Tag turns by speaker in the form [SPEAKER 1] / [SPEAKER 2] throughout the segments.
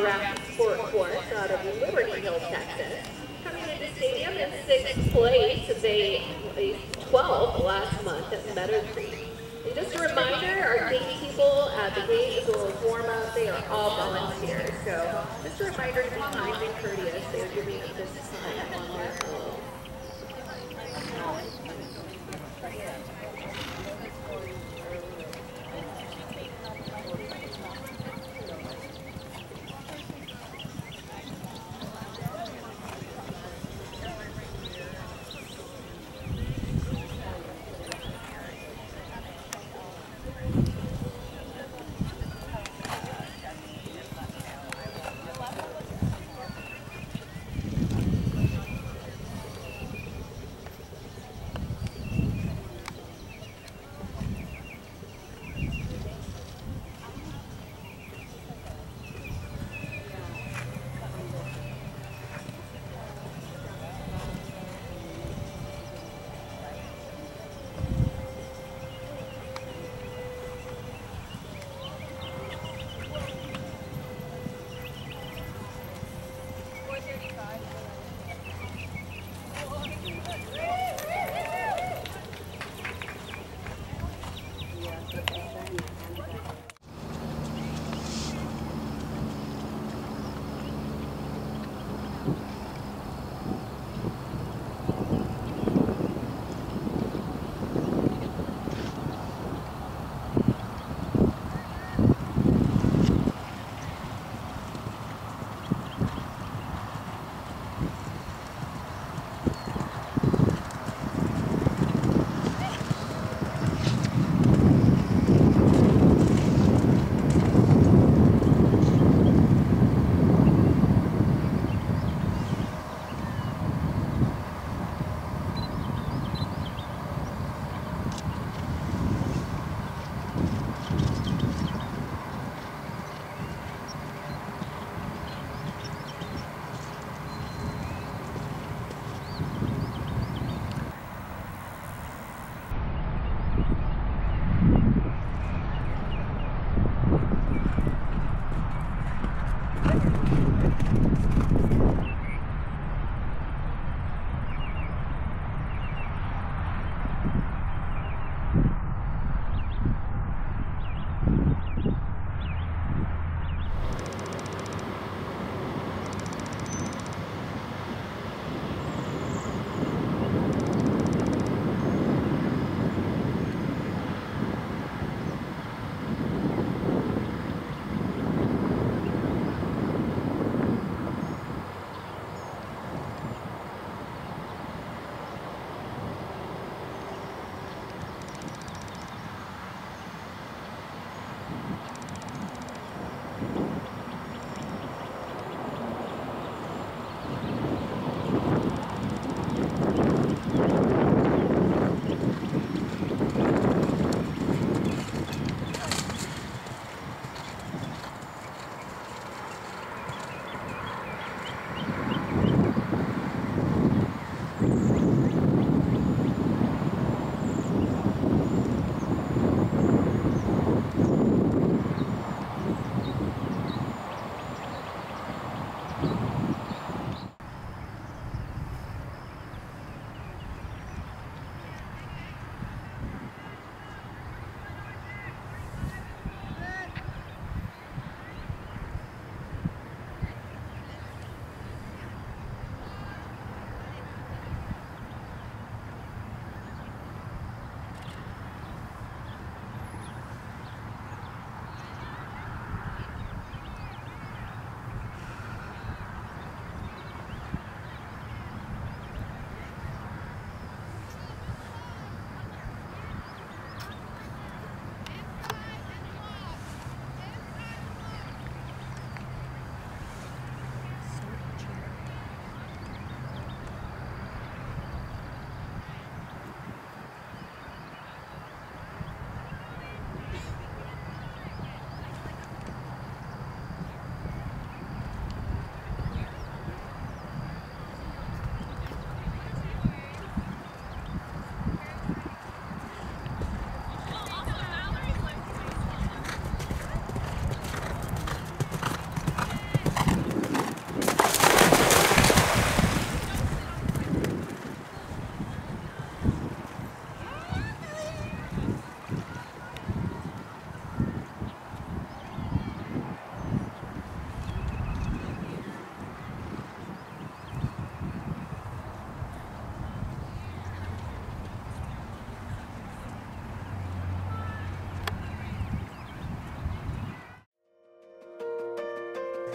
[SPEAKER 1] draft sport course out of Liberty Hill, Texas. Coming into the stadium in 6th place, they placed 12th last month at Meadow Creek. And just a reminder, our gate people at the gate as well as warm-up, they are all volunteers. So just a reminder to be kind and courteous. They are giving us this time on their own.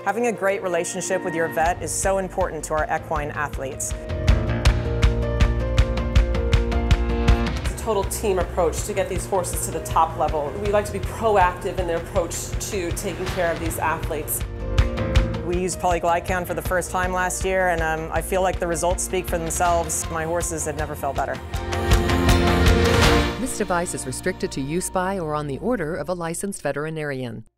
[SPEAKER 2] Having a great relationship with your vet is so important to our equine athletes.
[SPEAKER 3] Total team approach to get these horses to the top level. We like to be proactive in their approach to taking care of these athletes.
[SPEAKER 2] We used polyglycan for the first time last year, and I feel like the results speak for themselves. My horses had never felt better.
[SPEAKER 4] This device is restricted to use by or on the order of a licensed veterinarian.